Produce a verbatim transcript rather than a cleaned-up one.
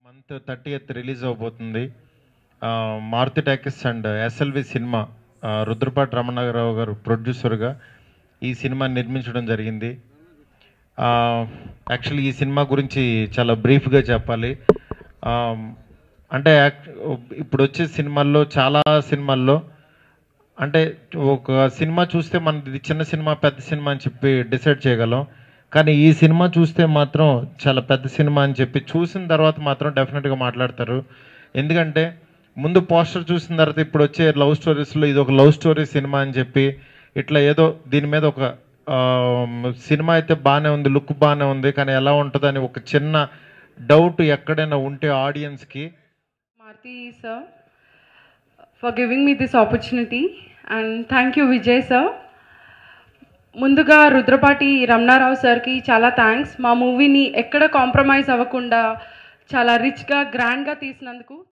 Month thirty eighth release అవబోతుంది. Maruthi talkies and SLV cinema, Rudrapati Ramanarao గారు ప్రొడ్యూసర్గా ఈ సినిమా నిర్మించడం జరిగింది. యాక్చువల్లీ ఈ సినిమా గురించి చాలా బ్రీఫ్గా చెప్పాలి. అంటే ఇప్పుడు వచ్చే సినిమాల్లో చాలా సినిమాల్లో అంటే ఒక సినిమా చూస్తే మనది చిన్న సినిమా పెద్ద సినిమా అని చెప్పి డిసైడ్ చేయగలం. కానీ ఈ సినిమా చూస్తే మాత్రం చాలా పెద్ద సినిమా అని చెప్పి చూసిన తర్వాత మాత్రం డెఫినెట్గా మాట్లాడతారు. ఎందుకంటే ముందు పోస్టర్ చూసిన తర్వాత ఇప్పుడు వచ్చే లవ్ స్టోరీస్లో ఇది ఒక లవ్ స్టోరీ సినిమా అని చెప్పి ఇట్లా ఏదో దీని మీద ఒక సినిమా అయితే బాగానే ఉంది, లుక్ బాగానే ఉంది, కానీ ఎలా ఉంటుందని ఒక చిన్న డౌట్ ఎక్కడైనా ఉంటే ఆడియన్స్కి. Marti sir, for giving me this opportunity, and thank you Vijay sir. ముందుగా రుద్రపాటి రమణారావు సార్కి చాలా థ్యాంక్స్. మా మూవీని ఎక్కడ కాంప్రమైజ్ అవ్వకుండా చాలా రిచ్గా గ్రాండ్గా తీసినందుకు